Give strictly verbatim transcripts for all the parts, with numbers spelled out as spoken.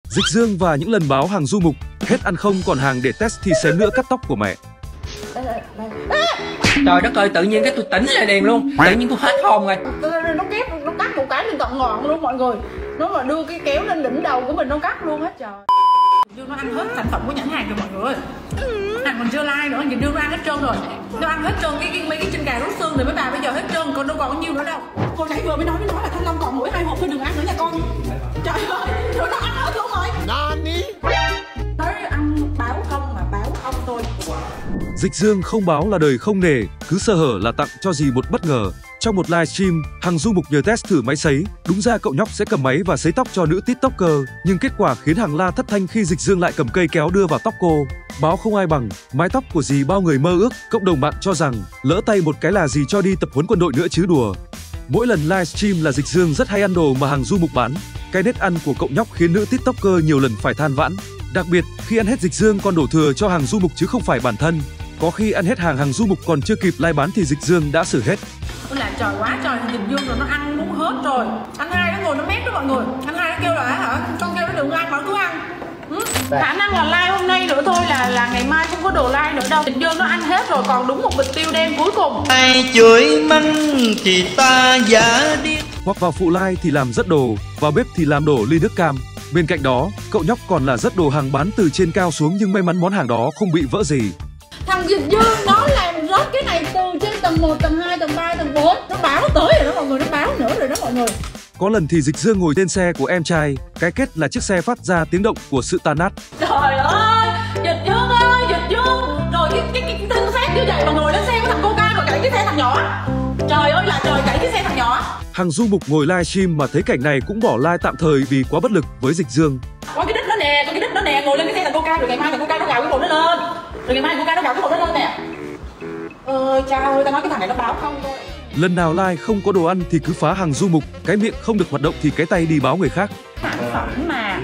Dịch Dương và những lần báo hàng du mục, hết ăn không còn hàng để test thì xém nữa cắt tóc của mẹ. Trời đất ơi, tự nhiên cái tôi tỉnh lại liền luôn, tự nhiên tôi hết hồn rồi. Nó kép, nó cắt một cái lên tận ngọn luôn mọi người. Nó mà đưa cái kéo lên đỉnh đầu của mình nó cắt luôn hết trời. Dương nó ăn hết sản phẩm của nhãn hàng rồi mọi người. Hàng còn chưa like nữa, Dương nó ăn hết trơn rồi. Nó ăn hết trơn cái, cái mấy cái chân gà rút xương rồi mấy bà bây giờ hết trơn, còn đâu còn bao nhiêu nữa đâu. Cô nãy vừa mới nói với nó là Thanh Long còn mỗi hai hộp thôi đừng ăn nữa nha con. Trời ơi, rồi nó ăn hết luôn rồi. Nani? Nói ăn báo không mà báo không thôi. Dịch Dương không báo là đời không nề, cứ sơ hở là tặng cho gì một bất ngờ. Trong một livestream, hàng du mục nhờ test thử máy sấy, đúng ra cậu nhóc sẽ cầm máy và sấy tóc cho nữ tiktoker, nhưng kết quả khiến hàng la thất thanh khi Dịch Dương lại cầm cây kéo đưa vào tóc cô. Báo không ai bằng, mái tóc của dì bao người mơ ước, cộng đồng mạng cho rằng lỡ tay một cái là dì cho đi tập huấn quân đội nữa chứ đùa. Mỗi lần livestream là Dịch Dương rất hay ăn đồ mà hàng du mục bán, cái nết ăn của cậu nhóc khiến nữ tiktoker nhiều lần phải than vãn. Đặc biệt khi ăn hết Dịch Dương còn đổ thừa cho hàng du mục chứ không phải bản thân. Có khi ăn hết hàng hàng du mục còn chưa kịp lai bán thì Dịch Dương đã xử hết. Tôi làm trời quá trời thì Dịch Dương rồi nó ăn muốn hết rồi. Anh hai nó ngồi nó mép đó mọi người. Anh hai nó kêu là hả? Con kêu nó đừng ăn mà nó cứ ăn. Ừ. Khả năng là like hôm nay nữa thôi là là ngày mai không có đồ like nữa đâu. Dịch Dương nó ăn hết rồi còn đúng một bịch tiêu đen cuối cùng. Ai chửi mắng thì ta giả điên. Hoặc vào phụ like thì làm rất đồ, vào bếp thì làm đổ ly nước cam. Bên cạnh đó, cậu nhóc còn là rất đồ hàng bán từ trên cao xuống nhưng may mắn món hàng đó không bị vỡ gì. Thằng Dịch Dương nó làm rớt cái này từ trên tầng một, tầng hai, tầng ba, tầng bốn. Nó báo tới rồi đó mọi người, nó báo nữa rồi đó mọi người. Có lần thì Dịch Dương ngồi trên xe của em trai, cái kết là chiếc xe phát ra tiếng động của sự tan nát. Trời ơi, Dịch Dương ơi, Dịch Dương. Rồi cái cái cái thân xác như vậy mà ngồi lên xe của thằng Coca rồi cậy cái xe thằng nhỏ. Trời ơi là trời, cậy cái xe thằng nhỏ. Hàng du mục ngồi livestream mà thấy cảnh này cũng bỏ like tạm thời vì quá bất lực với Dịch Dương. Có cái đít đó nè, có cái đít đó nè, ngồi lên cái xe thằng Coca rồi ngày mai thằng Coca nó gào cái bụng nó lên. Rồi ngày mai thằng Coca nó gào cái bụng nó lên nè. Ơi cha ơi, tao nói cái thằng này nó báo không thôi. Lần nào like không có đồ ăn thì cứ phá hàng du mục, cái miệng không được hoạt động thì cái tay đi báo người khác. Sản phẩm mà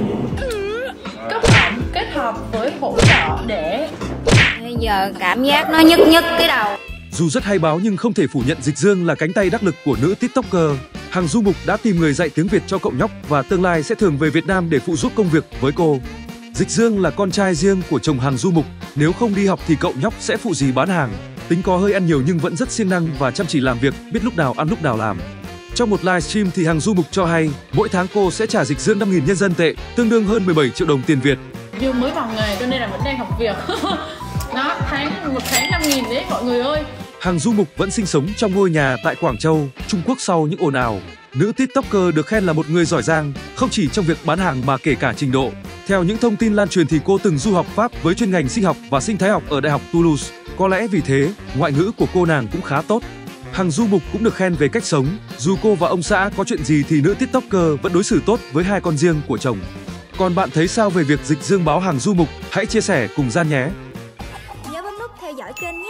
cấp ẩm kết hợp với hỗ trợ để bây giờ cảm giác nó nhức nhức cái đầu. Dù rất hay báo nhưng không thể phủ nhận Dịch Dương là cánh tay đắc lực của nữ tiktoker. Hàng du mục đã tìm người dạy tiếng Việt cho cậu nhóc và tương lai sẽ thường về Việt Nam để phụ giúp công việc với cô. Dịch Dương là con trai riêng của chồng hàng du mục, nếu không đi học thì cậu nhóc sẽ phụ dì bán hàng. Tính có hơi ăn nhiều nhưng vẫn rất siêng năng và chăm chỉ làm việc, biết lúc nào ăn lúc nào làm. Trong một livestream thì hàng du mục cho hay, mỗi tháng cô sẽ trả Dịch Dương năm nghìn nhân dân tệ, tương đương hơn mười bảy triệu đồng tiền Việt. Dương mới vào nghề cho nên là vẫn đang học việc. Đó, tháng một tháng năm nghìn đấy mọi người ơi. Hàng du mục vẫn sinh sống trong ngôi nhà tại Quảng Châu, Trung Quốc sau những ồn ào. Nữ tiktoker được khen là một người giỏi giang, không chỉ trong việc bán hàng mà kể cả trình độ. Theo những thông tin lan truyền thì cô từng du học Pháp với chuyên ngành sinh học và sinh thái học ở Đại học Toulouse. Có lẽ vì thế, ngoại ngữ của cô nàng cũng khá tốt. Hàng du mục cũng được khen về cách sống. Dù cô và ông xã có chuyện gì thì nữ tiktoker vẫn đối xử tốt với hai con riêng của chồng. Còn bạn thấy sao về việc Dịch Dương báo hàng du mục? Hãy chia sẻ cùng Gian nhé! Nhớ bấm nút theo dõi kênh nhé!